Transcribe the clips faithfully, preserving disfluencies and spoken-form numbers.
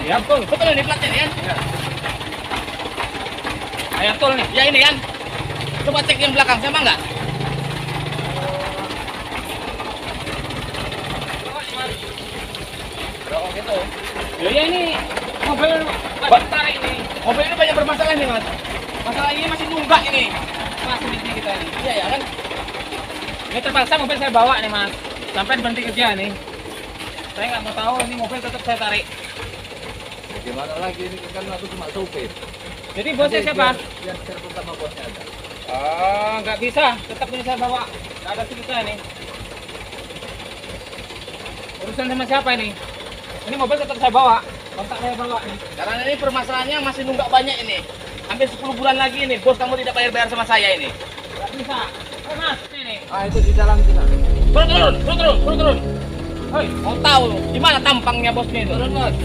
Ya betul, betul ini platnya nih kan? Ya. Ya betul nih, ya ini kan? Coba cek yang belakang sama nggak? Oh gitu. Ya, ya ini mobil banyak tarik ini. Mobil ini banyak bermasalah nih mas. Masalah ini masih nunggak ini. Masih di sini kita ini. Iya ya kan? Ini terpaksa mobil saya bawa nih mas. Sampai berhenti kerja nih. Saya nggak mau tahu ini mobil tetap saya tarik. Gimana lagi ini kan aku cuma sopir. Jadi bosnya siapa? Yang terutama bosnya ada. Ah, nggak bisa. Tetap ini saya bawa. Nggak ada kita ini. Urusan sama siapa ini? Ini mobil tetap saya bawa. Kontak saya bawa nih. Karena ini permasalahannya masih nunggak banyak ini. Hampir sepuluh bulan lagi ini. Bos kamu tidak bayar-bayar sama saya ini. Nggak bisa. Oh, mas, ini. Ah itu di dalam sana. Turun, turun, turun, turun, turun, turun. Hei, mau tahu lu? Gimana tampangnya bosnya itu? Turun, mas.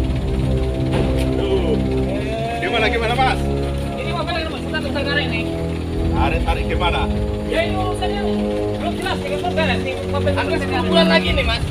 Tuh. Gimana gimana mas? Ini mobil yang sudah saya tarik nih. Tarik tarik gimana? Ya ini urusannya belum jelas. Ini kan beres nih. Mobil hampir sepuluh bulan lagi nih mas.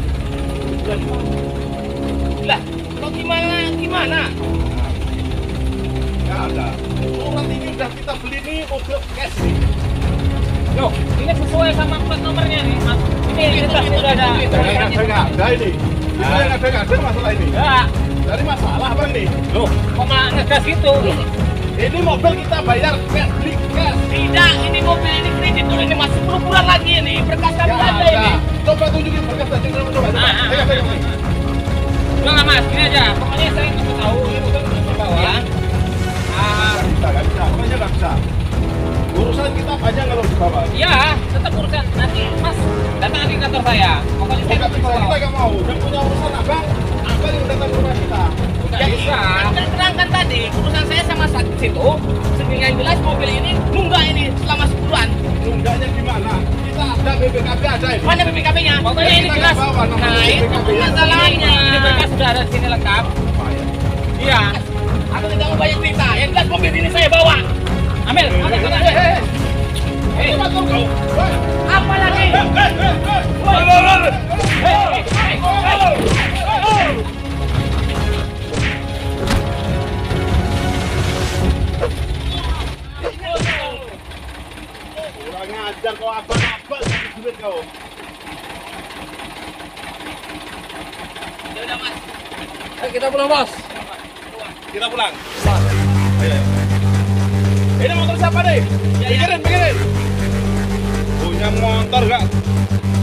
Lah, kok gimana? Gimana? Nggak ada. Surat ini udah kita beli nih mobil cash nih. Yo, ini sesuai sama plat nomornya nih mas. Ini jelas ini udah ada. Saya nggak ada ada ini. Saya nggak ada nggak ada masalah ini. Ya, Dari masalah bang nih. loh, kok malah ngegas gitu? Ini mobil kita bayar cash beli cash. Tidak, ini mobil ini kredit dulu ini mas sepuluh bulan lagi ini berkas kami Nggak ada ini. Coba tunjukin berkas tadi coba coba. Ah, ah, Pegang pegang. Udah nggak mas, ini aja. Pokoknya saya nggak tahu ini mobil udah bawa. Ya. Ah, Nggak bisa nggak bisa. Pokoknya nggak bisa. Urusan kita banyak kalau di bawah. iya, tetap urusan nanti mas datang di kantor saya. Pokoknya saya Nggak nggak bisa, kita bawa. nggak mau. Yang punya urusan abang, abang yang datang ke rumah kita. Ya bisa. Kan terangkan tadi urusan saya sama saksi itu. Sehingga yang jelas mobil ini nunggak ini selama sebulan. Nunggaknya gimana? Kita ada B P K B ada ini. Mana B P K B-nya? Pokoknya ini Kita jelas. nggak bawa nomor Nah, itu B P K B. masalahnya. Ini berkas sudah ada di sini lengkap. Iya. Aku tidak mau banyak cerita. Yang jelas mobil ini saya bawa. Ambil, ambil, ambil. ambil. Eh, apa tuh kau? Woi, Apa lagi? eh, eh, eh. Woi, woi, woi. Hei, hei, hei. Kurang ajar kau abang-abang kasih duit kau. Ya udah, Mas. Eh kita pulang bos. Kita pulang. Ayo, ayo. Ini motor siapa nih? Ya, ya. Pikirin, pikirin. Punya motor gak